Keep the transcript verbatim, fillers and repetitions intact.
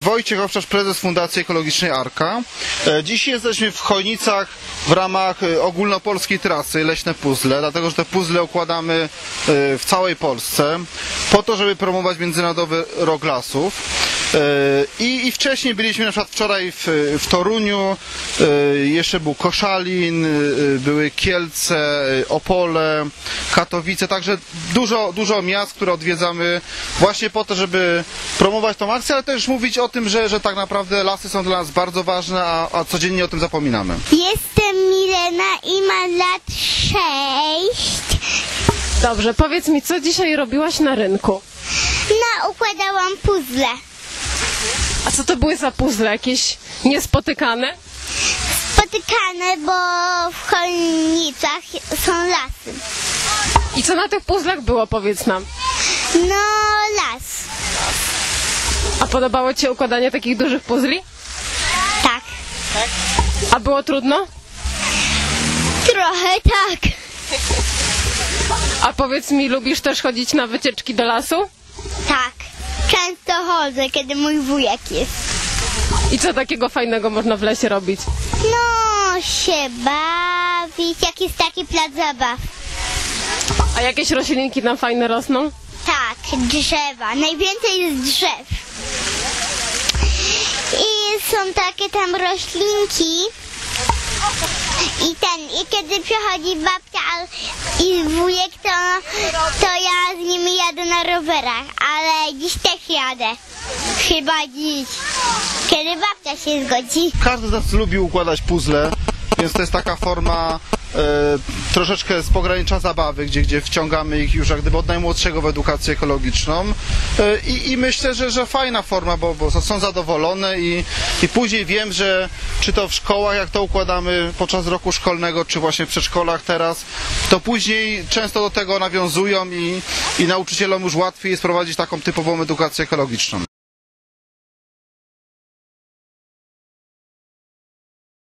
Wojciech Owczarz, prezes Fundacji Ekologicznej Arka. Dziś jesteśmy w Chojnicach w ramach ogólnopolskiej trasy Leśne Puzzle, dlatego że te puzzle układamy w całej Polsce po to, żeby promować Międzynarodowy Rok Lasów. I, i wcześniej byliśmy na przykład wczoraj w, w Toruniu, jeszcze był Koszalin, były Kielce, Opole, Katowice, także dużo, dużo miast, które odwiedzamy właśnie po to, żeby promować tą akcję, ale też mówić o tym, że, że tak naprawdę lasy są dla nas bardzo ważne, a, a codziennie o tym zapominamy. Jestem Milena i mam lat sześć. Dobrze, powiedz mi, co dzisiaj robiłaś na rynku? No, układałam puzzle. A co to były za puzzle? Jakieś niespotykane? Spotykane, bo w Chojnicach są lasy. I co na tych puzzlach było, powiedz nam? No, las. A podobało Ci się układanie takich dużych puzli? Tak. A było trudno? Trochę tak. A powiedz mi, lubisz też chodzić na wycieczki do lasu? Tak. Często chodzę, kiedy mój wujek jest. I co takiego fajnego można w lesie robić? No, się bawić, jak jest taki plac zabaw. A jakieś roślinki tam fajne rosną? Tak, drzewa. Najwięcej jest drzew. I są takie tam roślinki. I ten, i kiedy przychodzi babcia i wujek, to, to ja z nimi jadę na rowerach, ale dziś też jadę. Chyba dziś. Kiedy babcia się zgodzi. Każdy z nas lubi układać puzzle, więc to jest taka forma e, troszeczkę z pogranicza zabawy, gdzie, gdzie wciągamy ich już jak gdyby od najmłodszego w edukację ekologiczną. E, i, I myślę, że, że fajna forma, bo, bo są zadowolone i, i później wiem, że czy to w szkołach, jak to układamy podczas roku szkolnego, czy właśnie w przedszkolach teraz, to później często do tego nawiązują i, i nauczycielom już łatwiej jest prowadzić taką typową edukację ekologiczną.